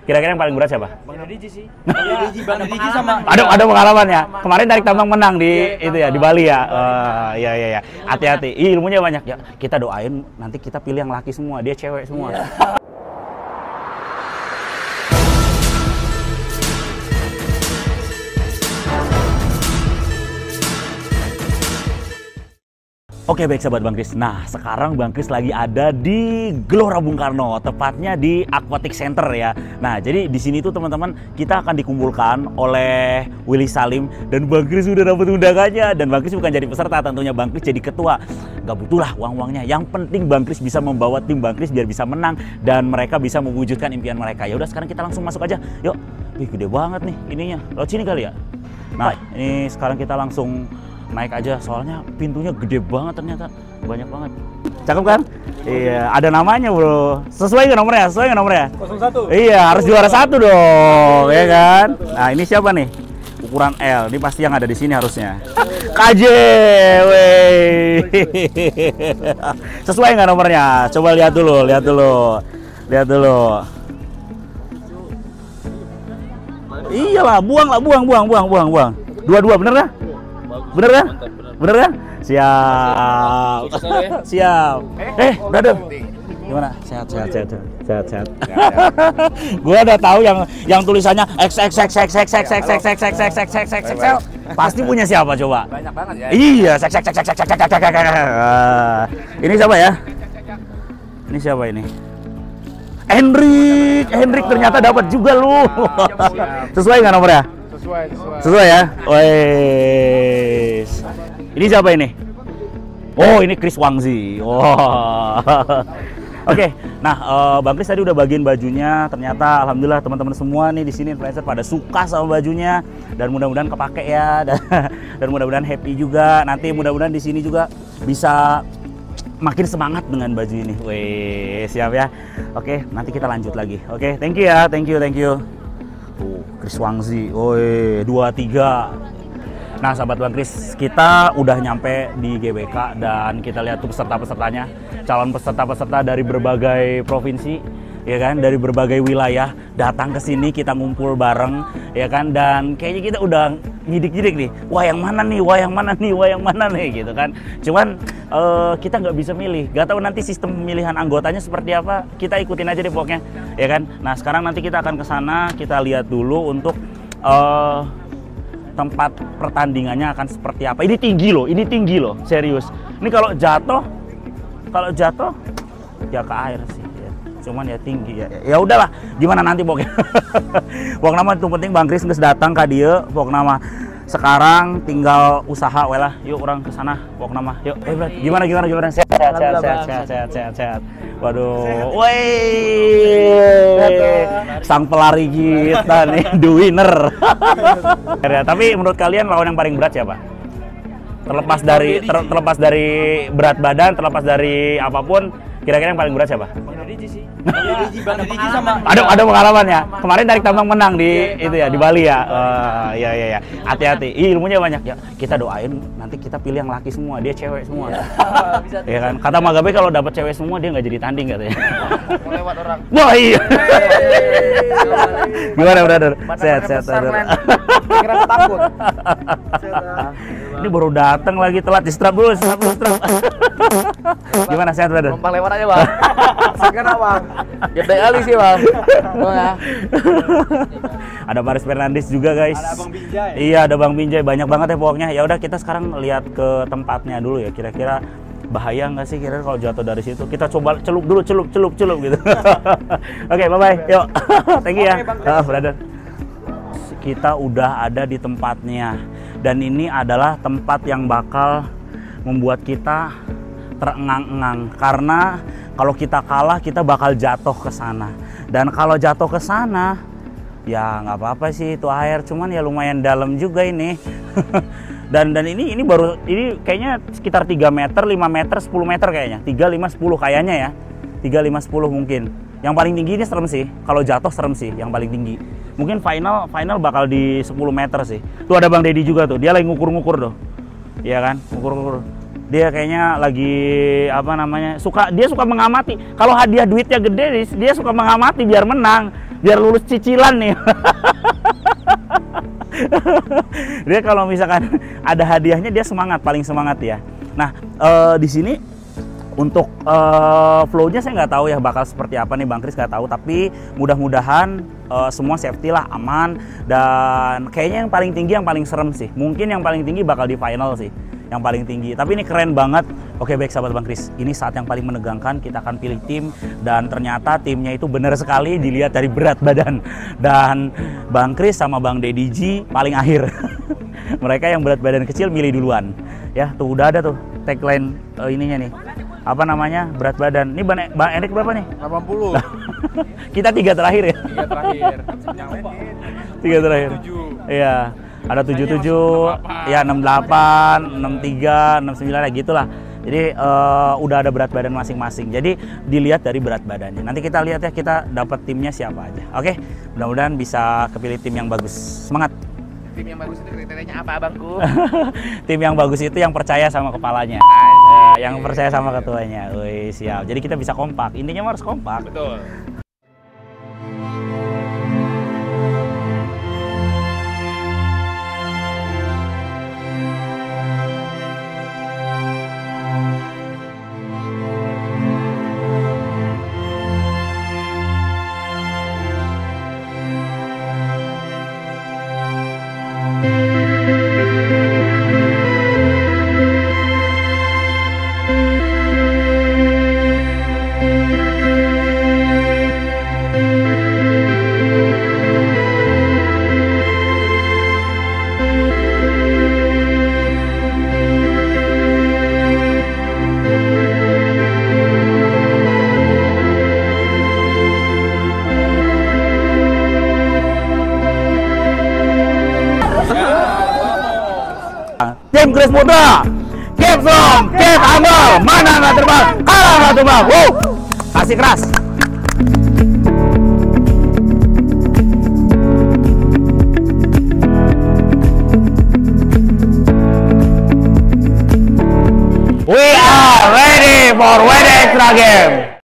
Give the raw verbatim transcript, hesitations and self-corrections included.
Kira-kira yang paling berat siapa? Bang Deddy sih. Bang Deddy, Bang Deddy sama. Ada ada pengalaman ya. Kemarin tarik tambang menang di itu ya di Bali ya. Uh, iya iya iya. Hati-hati. Ih, ilmunya banyak ya. Kita doain nanti kita pilih yang laki semua, dia cewek semua. Oke baik sahabat Bang Kris, nah sekarang Bang Kris lagi ada di Gelora Bung Karno, tepatnya di Aquatic Center ya. Nah jadi di sini tuh teman-teman kita akan dikumpulkan oleh Willy Salim dan Bang Kris sudah dapat undangannya. Dan Bang Kris bukan jadi peserta, tentunya Bang Kris jadi ketua. Gak butuh lah uang-uangnya, yang penting Bang Kris bisa membawa tim Bang Kris biar bisa menang dan mereka bisa mewujudkan impian mereka. Ya udah sekarang kita langsung masuk aja, yuk. Wih gede banget nih ininya, lewat sini kali ya. Nah ini sekarang kita langsung naik aja, soalnya pintunya gede banget ternyata, banyak banget. Cakep kan? Iya, ada namanya bro. Sesuai nggak nomornya? Sesuai nggak nomornya? nol satu. Iya, harus juara satu dong, ya kan? Nah ini siapa nih? Ukuran L, ini pasti yang ada di sini harusnya. K J, wey. Sesuai nggak nomornya? Coba lihat dulu, lihat dulu, lihat dulu. Iyalah, buang lah, buang, buang, buang, buang, buang. Dua-dua, bener nggak? Bener kan? Bener kan? Siap. Siap. Eh, brother. Gimana? Sehat, sehat, sehat, sehat, sehat. Gua udah tahu yang yang tulisannya X X X X X X X X X X X X X X X pasti punya siapa coba? Banyak banget ya. Iya, X X X X X X X X. Ini siapa ya? Ini siapa ini? Hendrik, Hendrik ternyata dapat juga lu. Sesuai nggak nomornya? Sesuai, sesuai. Sesuai ya? Wes. Ini siapa ini? Oh, ini Chris Wangzi. Wow. Oke, nah uh, Bang Kris tadi udah bagiin bajunya. Ternyata alhamdulillah teman-teman semua nih di sini influencer pada suka sama bajunya dan mudah-mudahan kepake ya dan, dan mudah-mudahan happy juga. Nanti mudah-mudahan di sini juga bisa makin semangat dengan baju ini. Weh, siap ya. Oke, nanti kita lanjut lagi. Oke, thank you ya. Thank you, thank you. Tuh, Chris Wangzi. Woi, dua tiga. Nah, sahabat Bang Kris, kita udah nyampe di G B K dan kita lihat tuh peserta-pesertanya, calon peserta-peserta dari berbagai provinsi, ya kan, dari berbagai wilayah datang ke sini, kita ngumpul bareng, ya kan, dan kayaknya kita udah nyidik-nyidik nih, wah yang mana nih, wah yang mana nih, wah yang mana nih, gitu kan. Cuman uh, kita nggak bisa milih, nggak tahu nanti sistem pemilihan anggotanya seperti apa, kita ikutin aja deh pokoknya, ya kan. Nah sekarang nanti kita akan ke sana, kita lihat dulu untuk uh, tempat pertandingannya akan seperti apa. Ini tinggi loh, ini tinggi loh, serius. Ini kalau jatuh, kalau jatuh ya ke air sih. Ya. Cuman ya tinggi ya. Ya udahlah, gimana nanti pokoknya. Pokoknya nama itu penting Bang Kris nges datang ka dieu. Pokoknya nama sekarang tinggal usaha welah. Yuk orang ke sana. Pokoknya nama. Yuk. Eh, Bro, gimana gimana gimana? Sehat sehat sehat sehat sehat sehat sehat sehat. Waduh. Woi. Sang pelari kita nih, the winner. Ya, tapi menurut kalian lawan yang paling berat siapa? Terlepas dari ter, terlepas dari berat badan, terlepas dari apapun, kira-kira yang paling berat siapa? Bang Deddy sih. Bang Deddy, Bang Deddy sama. Ada ada pengalaman ya. Kemarin tarik tambang menang di itu ya di Bali ya. Uh, iya iya iya. Hati-hati. Ih, ilmunya banyak ya. Kita doain nanti kita pilih yang laki semua, dia cewek semua. Bisa. Iya kan? Kata Magabe kalau dapat cewek semua dia nggak jadi tanding katanya. Mau lewat orang. Wah iya. Gimana brother? Sehat sehat brother. Kira takut. Ini baru datang lagi telat, di strap dulu, strap dulu, strap. Gimana sehat brother? Numpang lewat aja bang. Segera bang. Gede kali sih bang. Ya. Ada Paris Fernandes juga guys. Ada Bang Binjai. Iya ada Bang Binjai, banyak banget ya pokoknya. Ya udah kita sekarang lihat ke tempatnya dulu ya. Kira-kira bahaya nggak sih kira-kira kalau jatuh dari situ? Kita coba celup dulu, celup, celup, celup gitu. Oke, okay, bye bye. Yuk, thank you ya, oh, brother. Kita udah ada di tempatnya dan ini adalah tempat yang bakal membuat kita terengang-engang karena kalau kita kalah kita bakal jatuh ke sana dan kalau jatuh ke sana ya nggak apa-apa sih itu air cuman ya lumayan dalam juga ini dan dan ini ini baru ini kayaknya sekitar tiga meter, lima meter, sepuluh meter kayaknya, tiga, lima, sepuluh kayaknya ya, tiga, lima, sepuluh mungkin. Yang paling tinggi ini serem sih, kalau jatuh serem sih yang paling tinggi. Mungkin final final bakal di sepuluh meter sih. Tuh ada Bang Deddy juga tuh, dia lagi ngukur-ngukur tuh. Iya kan, ngukur-ngukur. Dia kayaknya lagi apa namanya? Suka dia suka mengamati. Kalau hadiah duitnya gede, dia suka mengamati biar menang. biar lulus cicilan nih. Dia kalau misalkan ada hadiahnya dia semangat, paling semangat ya. Nah, uh, di sini untuk uh, flow-nya saya nggak tahu ya bakal seperti apa nih, Bang Kris nggak tahu. Tapi mudah-mudahan uh, semua safety lah, aman. Dan kayaknya yang paling tinggi, yang paling serem sih, mungkin yang paling tinggi bakal di final sih, yang paling tinggi. Tapi ini keren banget. Oke, baik sahabat Bang Kris, ini saat yang paling menegangkan. Kita akan pilih tim, dan ternyata timnya itu benar sekali dilihat dari berat badan. Dan Bang Kris sama Bang Deddy G paling akhir. Mereka yang berat badan kecil milih duluan. Ya, tuh udah ada tuh tagline uh, ininya nih. Apa namanya? Berat badan. Ini Bang, Bang Erik berapa nih? delapan puluh. Kita tiga terakhir ya? Tiga terakhir. Yang lain Tiga terakhir. tujuh. Iya. Ada tujuh puluh tujuh, ya enam puluh delapan, enam puluh tiga, enam puluh sembilan, ya gitulah. Jadi uh, udah ada berat badan masing-masing. Jadi dilihat dari berat badannya. Nanti kita lihat ya, kita dapat timnya siapa aja. Oke, mudah-mudahan bisa kepilih tim yang bagus. Semangat. Tim yang bagus itu kriterianya apa, Abangku? Tim yang bagus itu yang percaya sama kepalanya, uh, yang percaya sama ketuanya. Wih, siap. Jadi kita bisa kompak. Intinya harus kompak. Betul. Tim Kris Putra, keep strong, keep humble, mana nggak terbang, kalah nggak terbang. Wuh, kasih keras. We are ready for W D Extra Game.